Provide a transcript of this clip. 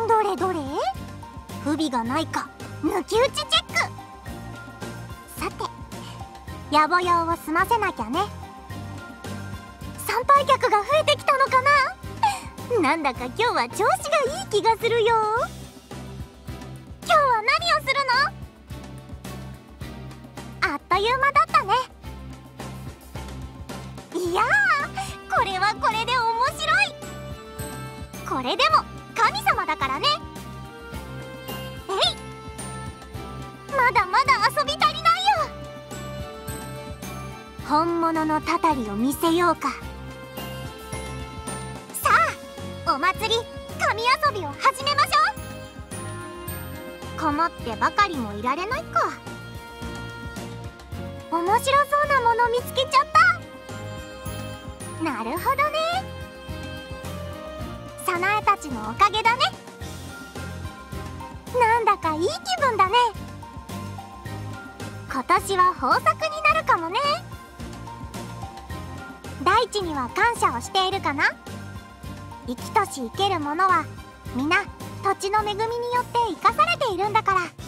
どれどれ、不備がないか抜き打ちチェック。さて野暮用を済ませなきゃね。参拝客が増えてきたのかな。なんだか今日は調子がいい気がするよ。今日は何をするの？あっという間だったね。いやー、これはこれで面白い。これでも神様だからね。まだまだ遊び足りないよ。本物のたたりを見せようか。さあお祭り神遊びを始めましょう。こもってばかりもいられないか。面白そうなもの見つけちゃった。なるほどね。早苗たちのおかげだね。なんだかいい気分だね。今年は豊作になるかもね。大地には感謝をしているかな。生きとし生けるものは皆土地の恵みによって生かされているんだから。